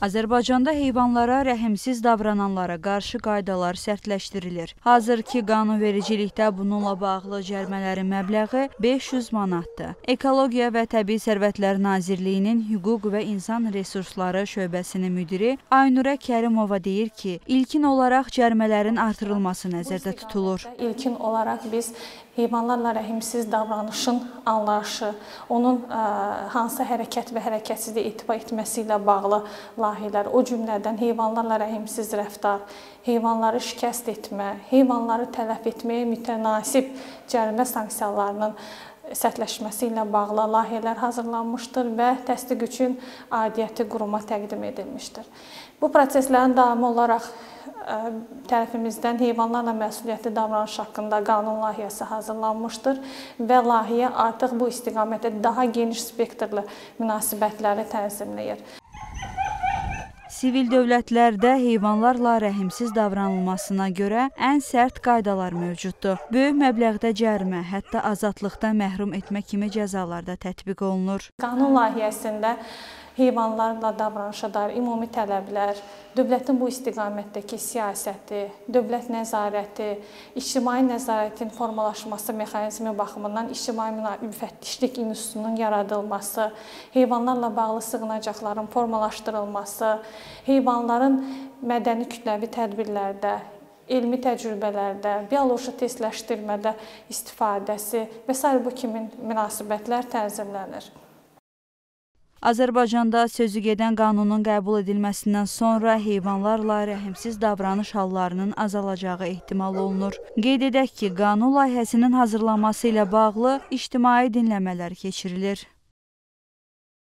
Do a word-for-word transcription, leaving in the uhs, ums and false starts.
Azərbaycanda heyvanlara rəhimsiz davrananlara qarşı qaydalar sərtləşdirilir. Hazırki qanunvericilikdə bununla bağlı cərimələrin məbləği beş yüz manatdır. Ekologiya və Təbii Sərvətlər Nazirliyinin Hüquq və İnsan Resursları şöbəsinin müdiri Aynurə Kərimova deyir ki, ilkin olaraq cərimələrin artırılması nəzərdə tutulur. İlkin olaraq biz heyvanlarla rəhimsiz davranışın anlayışı, onun ə, hansı hərəkət və hərəkətsizlik etibar etməsi ilə bağlı layihələr, o cümlədən heyvanlarla rəhimsiz rəftar, heyvanları şikəst etmə, heyvanları tələf etməyə mütənasib cərimə sanksiyalarının sərtləşməsi ilə bağlı layihələr hazırlanmışdır və təsdiq üçün aidiyyəti quruma təqdim edilmişdir. Bu proseslərin davamı olaraq tərəfimizdən heyvanlarla məsuliyyətli davranış haqqında qanun layihəsi hazırlanmışdır və layihə artıq bu istiqamətdə daha geniş spektrli münasibətləri tənzimləyir. Sivil dövlətlərdə heyvanlarla rəhimsiz davranılmasına görə ən sərt qaydalar mövcuddur. Böyük məbləğdə cərimə, hətta azadlıqdan məhrum etmə kimi cəzalar da tətbiq olunur. Qanun layihəsində heyvanlarla davranışa dair ümumi tələblər, dövlətin bu istiqamətdəki siyasəti, dövlət nəzarəti, ictimai nəzarətin formalaşması mexanizmi baxımından ictimai müfəttişlik institutunun yaradılması, heyvanlarla bağlı sığınacaqların formalaşdırılması, heyvanların mədəni kütləvi tədbirlərdə, elmi təcrübələrdə, bioloji testləşdirmədə istifadəsi və sair bu kimi münasibətlər tənzimlənir. Azərbaycanda sözügedən qanunun qəbul edilməsindən sonra heyvanlarla rəhimsiz davranış hallarının azalacağı ehtimal olunur. Qeyd edək ki, qanun layihəsinin hazırlanması ilə bağlı ictimai dinləmələr keçirilir.